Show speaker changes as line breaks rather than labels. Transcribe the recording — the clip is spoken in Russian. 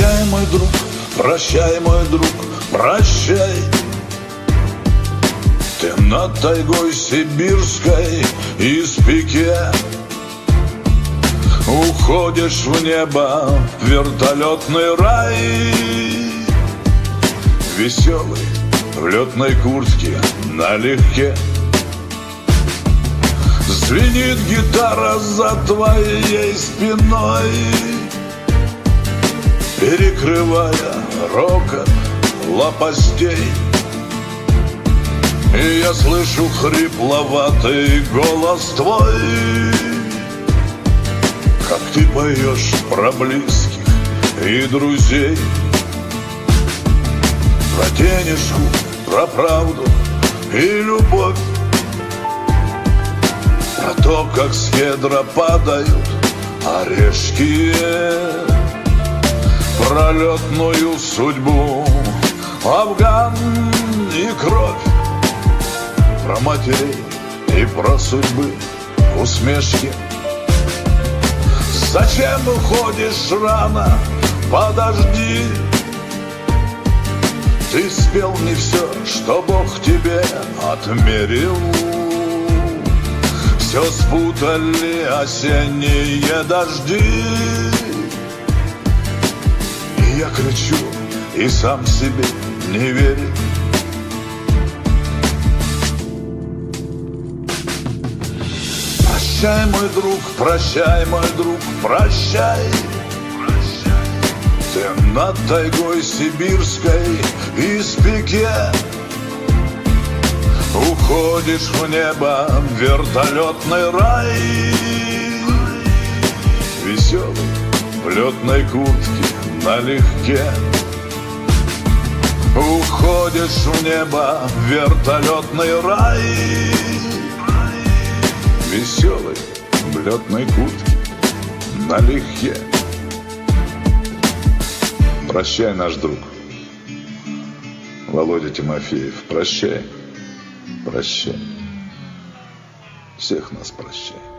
Прощай, мой друг, прощай, мой друг, прощай. Ты над тайгой сибирской из пике уходишь в небо, в вертолетный рай. Веселый в летной куртке налегке. Звенит гитара за твоей спиной, перекрывая рокот лопастей. И я слышу хрипловатый голос твой, как ты поешь про близких и друзей, про денежку, про правду и любовь, про то, как с кедра падают орешки, про летную судьбу, Афган и кровь, про матерей и про судьбы усмешки. Зачем уходишь рано? Подожди. Ты спел не все, что Бог тебе отмерил. Все спутали осенние дожди. И я кричу, и сам себе не верю. Прощай, мой друг, прощай, мой друг, прощай. Ты над тайгой сибирской из пике уходишь в небо, в вертолетный рай. Веселый в летной куртке налегке уходишь в небо, в вертолетный рай. Веселый в летной куртке налегке. Прощай, наш друг Володя Тимофеев. Прощай, прощай. Всех нас прощай.